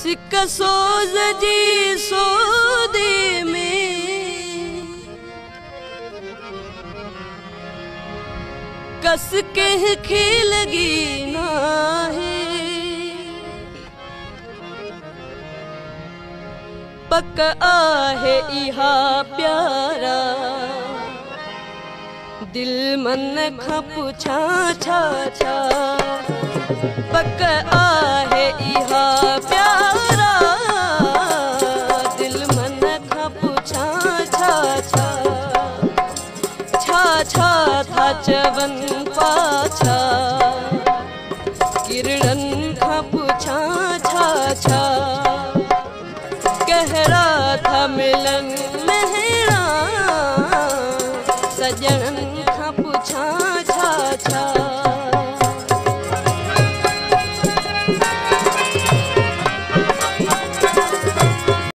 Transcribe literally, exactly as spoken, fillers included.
सिक सोज जी सोदे में कस के खेलगी ना है पक आहे इहा प्यारा दिल मन खां पुछा छा छा पक आहे इहा प्यारा दिल मन खां पुछा छा छा छा छा था चवन पाछा किरणन खां पुछा छा छा कहरा था मिलन